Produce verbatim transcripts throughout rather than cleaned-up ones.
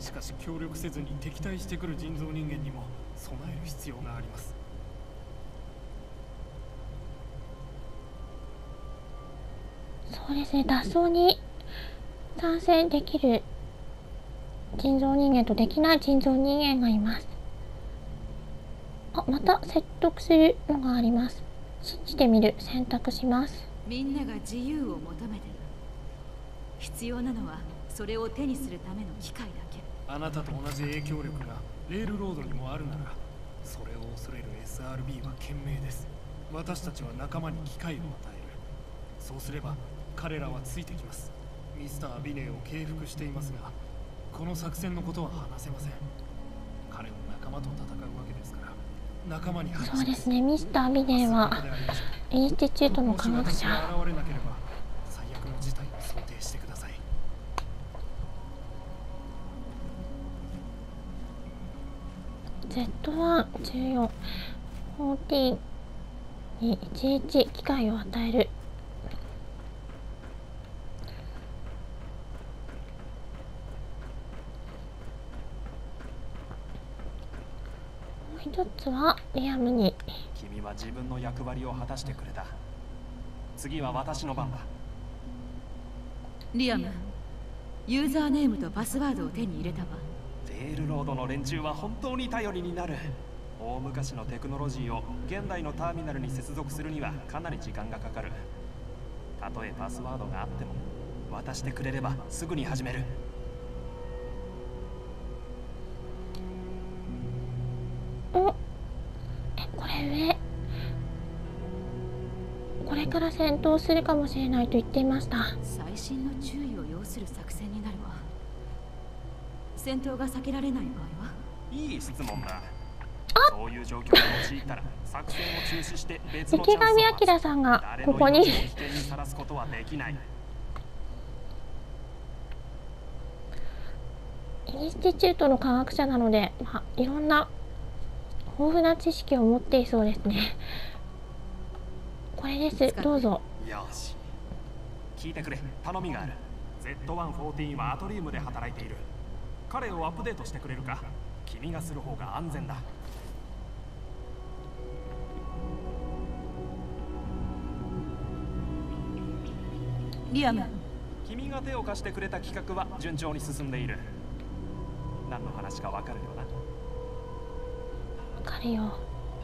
しかし協力せずに敵対してくる人造人間にも備える必要があります。 そうですね、脱走に参戦できる人造人間とできない人造人間がいます。あ、また説得するのがあります。信じてみる、選択します。 みんなが自由を求めてる。必要なのはそれを手にするための機会だけ。 あなたと同じ影響力がレールロードにもあるなら、それを恐れる エスアールビー は賢明です。私たちは仲間に機会を与える。そうすれば彼らはついてきます。ミスター・ビネーを敬服していますが、この作戦のことは話せません。彼も仲間と戦うわけですから、仲間に話して。 そうですね、ミスター・ビネーはインスティチュートの科学者。 もし私が現れなければ最悪の事態を想定してください。 ゼットワン、じゅうよん、じゅうよんにいちいち機会を与える。もう一つはリアムに。 君は自分の役割を果たしてくれた。次は私の番だ。 リアム、ユーザーネームとパスワードを手に入れたわ。 レールロードの連中は本当に頼りになる。大昔のテクノロジーを現代のターミナルに接続するにはかなり時間がかかる。たとえパスワードがあっても渡してくれればすぐに始める。 お、え、これ上。これから戦闘するかもしれないと言っていました。 細心の注意を要する作戦になるわ。戦闘が避けられない場合は？ いい質問だ。そういう状況に陥ったら作戦を中止して別のチャンスを池上彰さんがここに誰の命を危険にさらすことはできない。 インスティチュートの科学者なので、まあ、いろんな豊富な知識を持っていそうですね。これです、どうぞ。 よし、聞いてくれ、頼みがある。 ゼットワンフォーティーン はアトリウムで働いている。彼をアップデートしてくれるか？君がする方が安全だ。 リアム、 君が手を貸してくれた企画は順調に進んでいる。何の話かわかるよな？ わかるよ。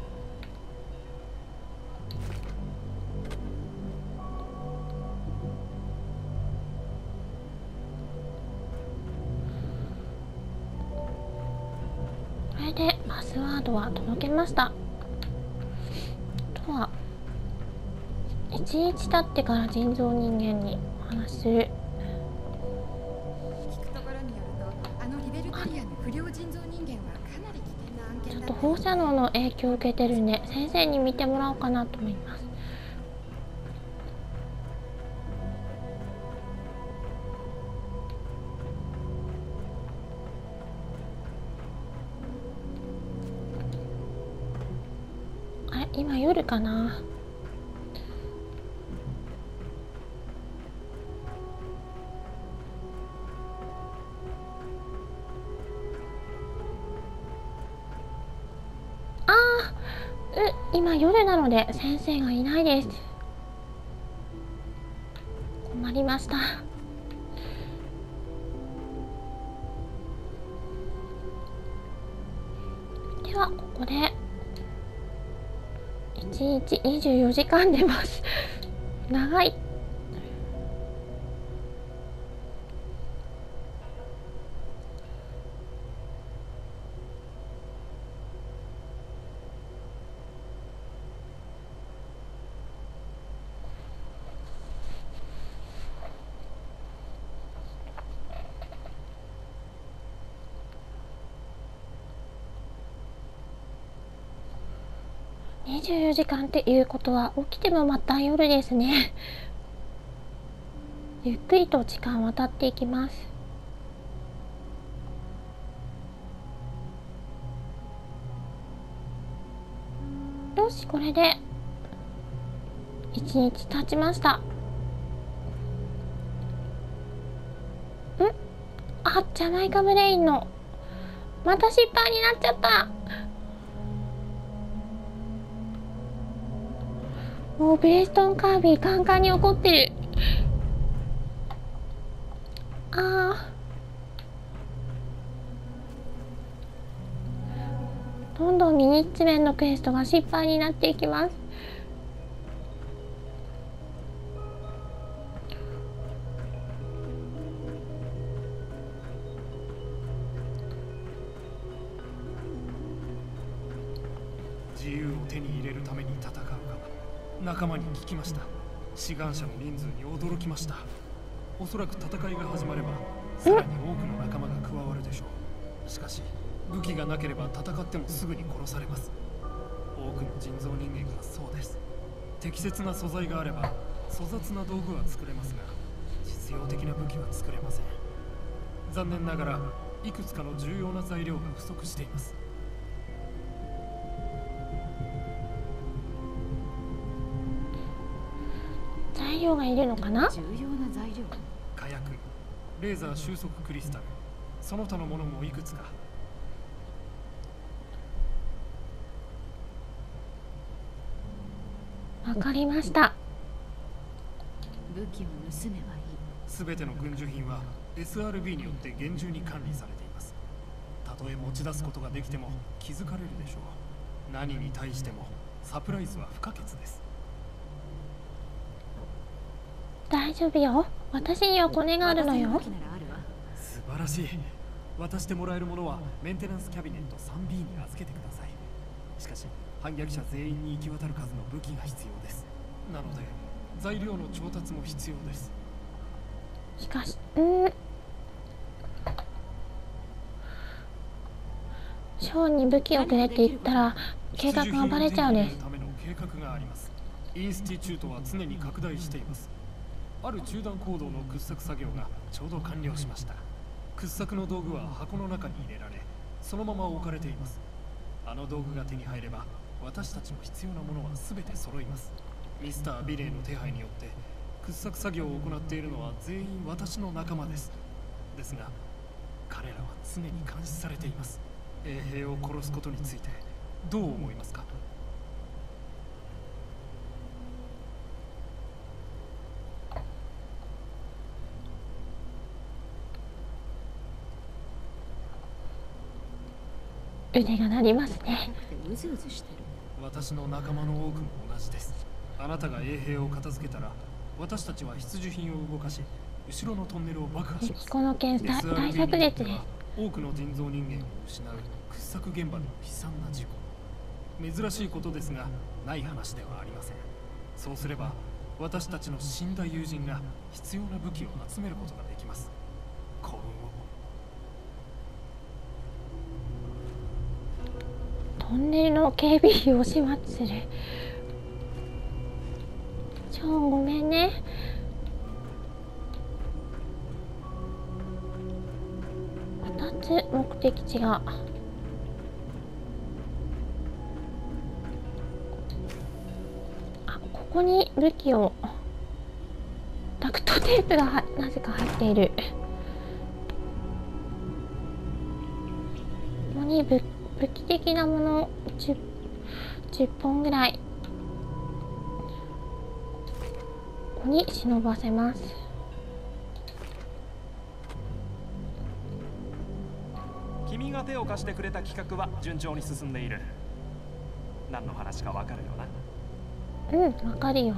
これでパスワードは届けました。あとはいちにち経ってから人造人間にお話しする。 聞くところによると、あのリベルタリアの不良人造人間はかなり危険な案件だ。 ちょっと放射能の影響を受けてるんで、先生に見てもらおうかなと思います。あれ、今夜かな。あー、う、今夜なので先生がいないです。困りました。ではここでいちにちにじゅうよじかん出ます。長い。にじゅうよじかんっていうことは起きてもまた夜ですね。ゆっくりと時間は経っていきます。よし、これでいちにち経ちました。ん？ああ、ジャマイカブレインのまた失敗になっちゃった。もうブレストンカービィカンカンに怒ってる。あー、どんどんミニッツメンのクエストが失敗になっていきます。 自由を手に入れるために戦うか、仲間に聞きました。志願者の人数に驚きました。おそらく戦いが始まればさらに多くの仲間が加わるでしょう。しかし武器がなければ戦ってもすぐに殺されます。多くの人造人間がそうです。適切な素材があれば粗雑な道具は作れますが、実用的な武器は作れません。残念ながらいくつかの重要な材料が不足しています。 材料がいるのかな。 重要な材料。 火薬、レーザー収束クリスタル、その他のものもいくつか。 わかりました。 武器を盗めばいい。 すべての軍需品は エスアールビー によって厳重に管理されています。たとえ持ち出すことができても気づかれるでしょう。何に対してもサプライズは不可欠です。 大丈夫よ。私にはコネがあるのよ。 素晴らしい。渡してもらえるものはメンテナンスキャビネット スリービー に預けてください。しかし反逆者全員に行き渡る数の武器が必要です。なので材料の調達も必要です。 しかし、うんショーンに武器をくれって言ったら計画がバレちゃうです。 ための計画があります。インスティチュートは常に拡大しています。ある中断行動の掘削作業がちょうど完了しました。掘削の道具は箱の中に入れられ、そのまま置かれています。あの道具が手に入れば私たちの必要なものは全て揃います。ミスター・ビレイの手配によって掘削作業を行っているのは全員私の仲間です。ですが彼らは常に監視されています。衛兵を殺すことについてどう思いますか。 腕が鳴りますね。 うずうずしてる。 私の仲間の多くも同じです。あなたが衛兵を片付けたら私たちは必需品を動かし、後ろのトンネルを爆破します。 この件大大炸裂です。 多くの人造人間を失う掘削現場の悲惨な事故。珍しいことですがない話ではありません。そうすれば私たちの死んだ友人が必要な武器を集めることができます。幸運を。 トンネルの警備費を始末する。ショーンごめんね。ふたつ目的地があ、ここに武器をダクトテープがはなぜか入っている。ここに武武器的なもの じゅう, じゅっぽんぐらいここに忍ばせます。 君が手を貸してくれた企画は順調に進んでいる。何の話かわかるよな。 うん、わかるよ。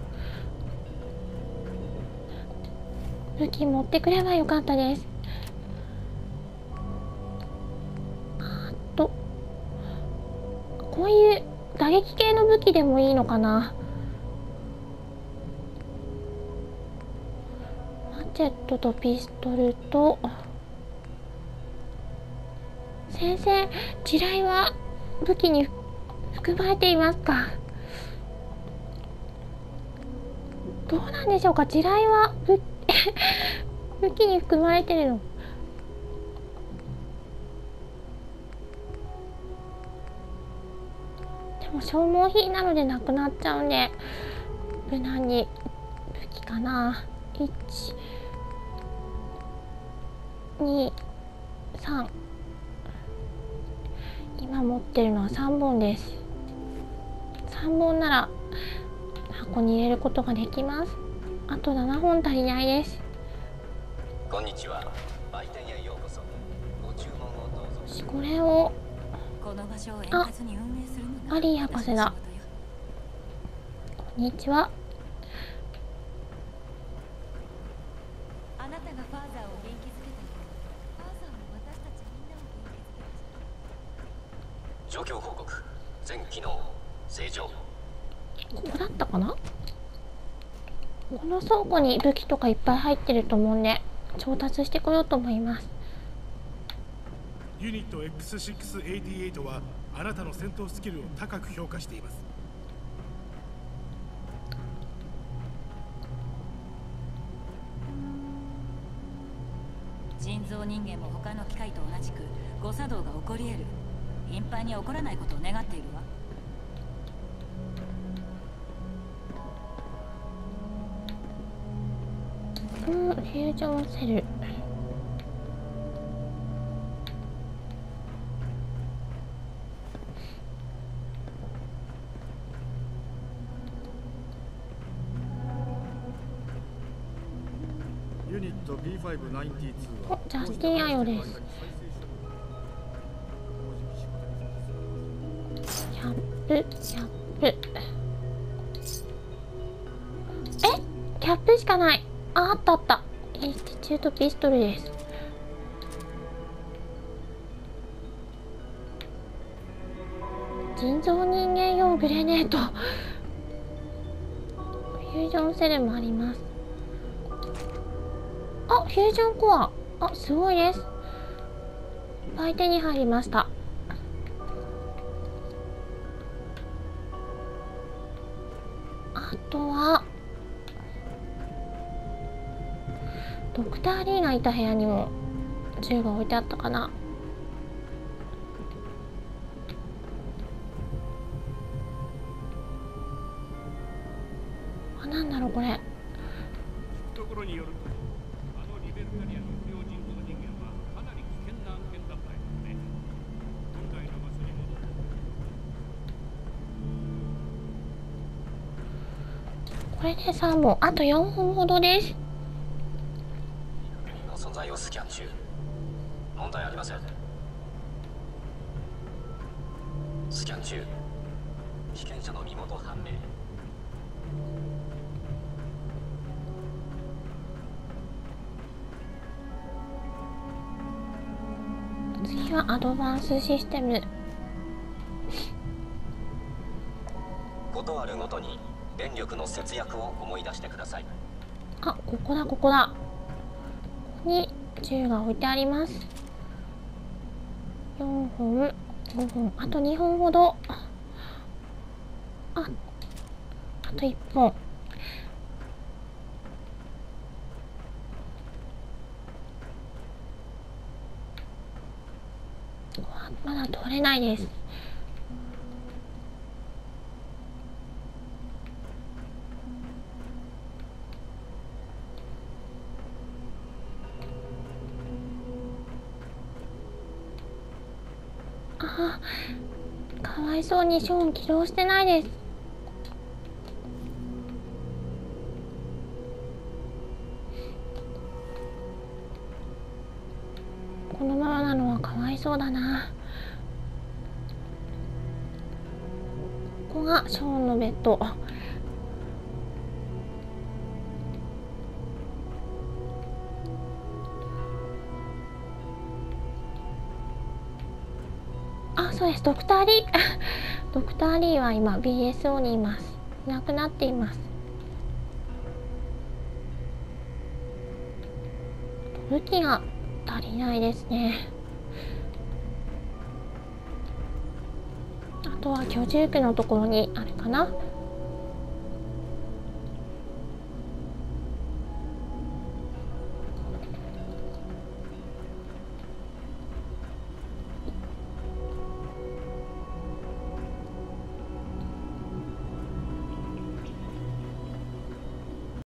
武器持ってくればよかったです。こういう打撃系の武器でもいいのかな。マチェットとピストルと。先生、地雷は武器に含まれていますか。どうなんでしょうか。地雷は武武器に含まれてるの。もう消耗品なのでなくなっちゃうんで無難に武器かな。いちにさん、今持ってるのはさんぼんです。さんぼんなら箱に入れることができます。あとななほん足りないです。 こんにちは。売店へようこそ。ご注文をどうぞ。 これをこの場所を円滑に運営するのがアリー博士だ。こんにちは。 あなたがファーザーを元気づけたように、ファーザーも私たちみんなを元気づける。 状況報告。全機能正常。 ここだったかな。この倉庫に武器とかいっぱい入ってると思うんで調達してこようと思います。 ユニット エックスろくはちはちはあなたの戦闘スキルを高く評価しています。 人造人間も他の機械と同じく誤作動が起こり得る。頻繁に起こらないことを願っているわ。 うん、フュージョンセル。 ユニット ビーファイブきゅうじゅうにはお、ジャスティンアヨです。キャップ、キャップ。え、キャップしかない。あ、あったあった。インスティチュートピストルです。人造人間用グレネート。フュージョンセルもあります。あ、フュージョンコア。あ、すごいです。いっぱい手に入りました。あとはドクター・リーがいた部屋にも銃が置いてあったかな。あ、なんだろうこれ。 ところによると、あのリベルタリアの不良人造人間はかなり危険な案件だったようね。本来の場所に戻る。 これでさんぼん、あとよんほんほどです。 の存在をスキャン中。問題ありません。スキャン中。被験者の身元判明。 次はアドバンスシステム。 ことあるごとに電力の節約を思い出してください。 あ、ここだここだ。ここに銃が置いてあります。よんほん、ごほん、あとにほんほど。あ、あといっぽん。まだ取れないです。ああ、かわいそうにショーン起動してないです。このままなのはかわいそうだな。ここがショーンのベッド。あ、そうです。ドクター・リードクター・リーは今 ビーエスオー にいます。いなくなっています。武器が足りないですね。あとは居住区のところにあるかな。